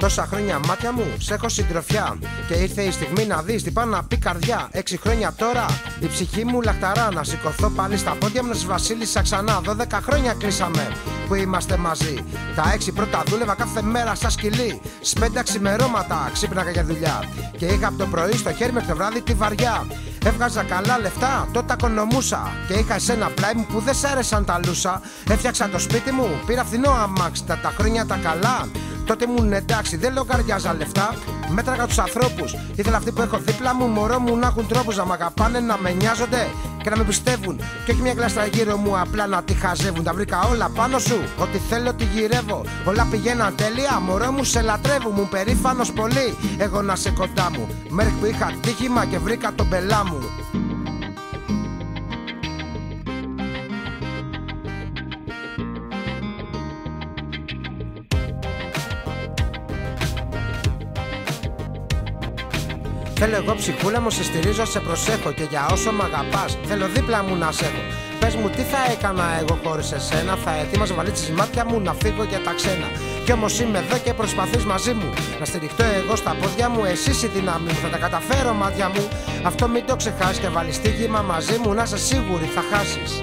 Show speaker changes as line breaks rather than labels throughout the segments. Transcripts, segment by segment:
Τόσα χρόνια μάτια μου, σ' έχω συντροφιά. Και ήρθε η στιγμή να δεις τι πάνω να πει καρδιά. 6 χρόνια τώρα, η ψυχή μου λαχταρά. Να σηκωθώ πάλι στα πόδια μου, να σας βασίλισσα ξανά. 12 χρόνια κλείσαμε που είμαστε μαζί. Τα 6 πρώτα δούλευα κάθε μέρα σαν σκυλί. Στις 5 ξημερώματα ξύπναγα για δουλειά. Και είχα από το πρωί στο χέρι μέχρι το βράδυ τη βαριά. Έβγαζα καλά λεφτά, τότε οικονομούσα. Και είχα εσένα πλάι μου που δεν σ' άρεσαν τα λούσα. Έφτιαξα το σπίτι μου, πήρα φθηνό αμάξι. Τα χρόνια τα καλά, τότε ήμουν εντάξει, δεν λογαριάζα λεφτά. Μέτραγα τους ανθρώπους. Ήθελα αυτοί που έχω δίπλα μου, μωρό μου, να έχουν τρόπους να μ' αγαπάνε, να με νοιάζονται και να με πιστεύουν. Και όχι μια γλάστρα γύρω μου, απλά να τη χαζεύουν. Τα βρήκα όλα πάνω σου, ό,τι θέλω τη γυρεύω. Όλα πηγαίναν τέλεια, μωρό μου, σε λατρεύω. Μου περήφανος πολύ, εγώ να σε κοντά μου. Μέχρι που είχα τύχημα και βρήκα τον πελά μου. Θέλω εγώ ψυχούλα μου, σε στηρίζω, σε προσέχω. Και για όσο μ' αγαπάς, θέλω δίπλα μου να σε έχω. Πες μου τι θα έκανα εγώ χωρίς εσένα. Θα ετοίμαζα βαλίτσες μάτια μου να φύγω για τα ξένα. Κι όμως είμαι εδώ και προσπαθείς μαζί μου να στηριχτώ εγώ στα πόδια μου. Εσύ η δύναμη μου, θα τα καταφέρω μάτια μου. Αυτό μην το ξεχάσεις και βάλεις στοίχημα μαζί μου. Να είσαι σίγουρη θα χάσεις.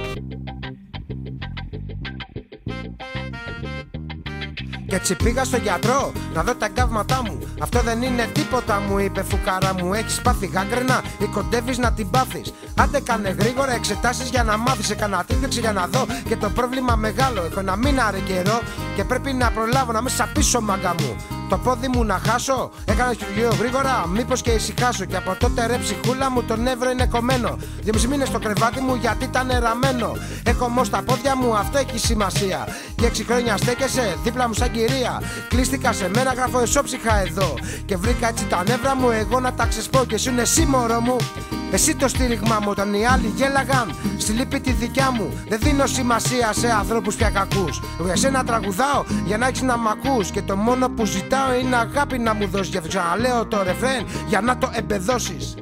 Και έτσι πήγα στον γιατρό να δω τα εγκάβματά μου. Αυτό δεν είναι τίποτα, μου είπε, φουκάρα μου. Έχεις πάθει γάγκρενα ή κοντεύεις να την πάθεις. Άντε κάνε γρήγορα εξετάσεις για να μάθεις. Έκανα τρίπλεξη για να δω και το πρόβλημα μεγάλο. Έχω ένα μήνα ρε καιρό και πρέπει να προλάβω να με σαπίσω μάγκα μου. Το πόδι μου να χάσω, έκανα χειρουργείο γρήγορα, μήπως και ησυχάσω. Και από τότε ρε ψυχούλα μου το νεύρο είναι κομμένο. 2,5 μήνες στο κρεβάτι μου γιατί ήταν ραμμένο. Έχω όμως τα πόδια μου, αυτό έχει σημασία. Και 6 χρόνια στέκεσαι δίπλα μου σαν κυρία. Κλείστηκα σε μένα, γράφω εσώψυχα εδώ. Και βρήκα έτσι τα νεύρα μου εγώ να τα ξεσπώ. Και εσύ είναι εσύ μωρό μου, εσύ το στήριγμά μου. Όταν οι άλλοι γέλαγαν στη λύπη τη δικιά μου. Δεν δίνω σημασία σε ανθρώπους πια κακούς. Εγώ για σένα τραγουδάω για να έχεις να μ' ακούς. Και το μόνο που ζητάω είναι αγάπη να μου δώσεις. Και ξαναλέω το ρεφρέν για να το εμπεδώσεις.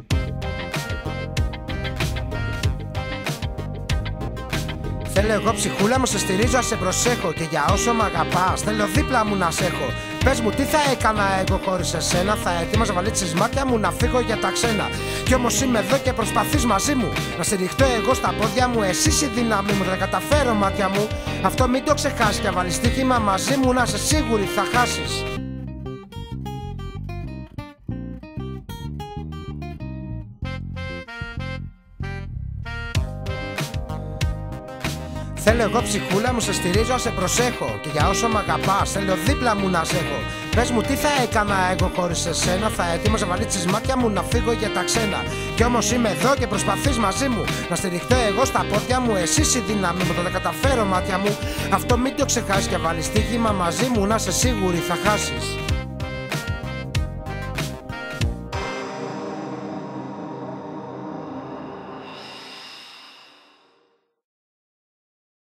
Θέλω εγώ ψυχούλα μου, σε στηρίζω, σε προσέχω. Και για όσο μ' αγαπάς, θέλω δίπλα μου να σε έχω. Πες μου τι θα έκανα εγώ χωρίς εσένα. Θα ετοίμαζα βαλίτσες μάτια μου να φύγω για τα ξένα. Κι όμως είμαι εδώ και προσπαθείς μαζί μου να στηριχτώ εγώ στα πόδια μου. Εσύ η δύναμη μου, θα τα καταφέρω μάτια μου. Αυτό μην το ξεχάσεις και βάλεις στοίχημα μαζί μου. Να είσαι σίγουρη θα χάσεις. Θέλω εγώ ψυχούλα μου, σε στηρίζω, σε προσέχω. Και για όσο μ' αγαπάς, θέλω δίπλα μου να σε έχω. Πες μου τι θα έκανα εγώ χωρίς εσένα. Θα ετοίμαζα βαλίτσες μάτια μου να φύγω για τα ξένα. Κι όμως είμαι εδώ και προσπαθείς μαζί μου να στηριχτώ εγώ στα πόδια μου. Εσύ η δύναμη μου, θα τα καταφέρω μάτια μου. Αυτό μην το ξεχάσεις και βάλεις στοίχημα μαζί μου. Να είσαι σίγουρη θα χάσεις.